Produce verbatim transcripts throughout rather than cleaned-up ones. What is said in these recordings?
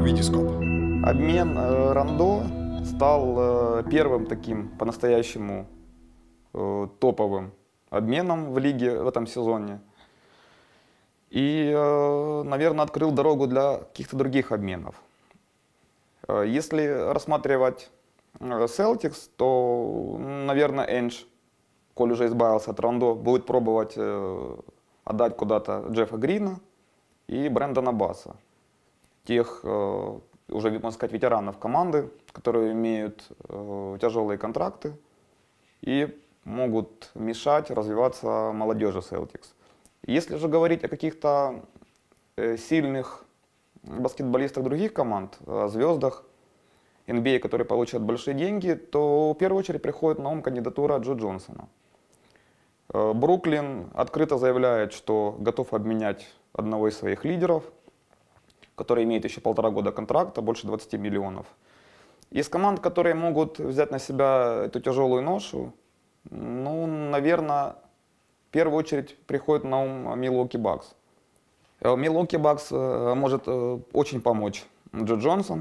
Витископ. Обмен э, Рондо стал э, первым таким по-настоящему э, топовым обменом в лиге в этом сезоне. И, э, наверное, открыл дорогу для каких-то других обменов. Э, если рассматривать Celtics, то, наверное, Эндж, коль уже избавился от Рондо, будет пробовать э, отдать куда-то Джеффа Грина и Брэндона Басса. Тех, э, уже, можно сказать, ветеранов команды, которые имеют э, тяжелые контракты и могут мешать развиваться молодежи Celtics. Если же говорить о каких-то э, сильных баскетболистах других команд, о звездах эн би эй, которые получат большие деньги, то в первую очередь приходит на ум кандидатура Джо Джонсона. Э, Бруклин открыто заявляет, что готов обменять одного из своих лидеров, который имеет еще полтора года контракта, больше двадцати миллионов. Из команд, которые могут взять на себя эту тяжелую ношу, ну, наверное, в первую очередь приходит на ум Милуоки Бакс. Милуоки Бакс может очень помочь Джо Джонсон.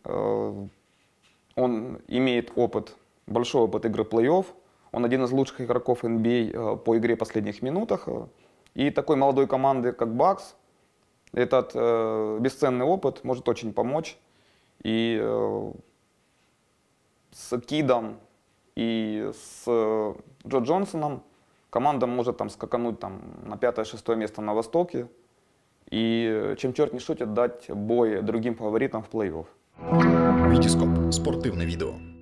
Он имеет опыт, большой опыт игры плей-офф. Он один из лучших игроков эн би эй по игре в последних минутах. И такой молодой команды, как Бакс, этот э, бесценный опыт может очень помочь. И э, с Кидом и с э, Джо Джонсоном команда может там скакануть там, на пятое-шестое место на Востоке. И чем черт не шутит, дать бой другим фаворитам в плей-офф. Витископ. Спортивне відео.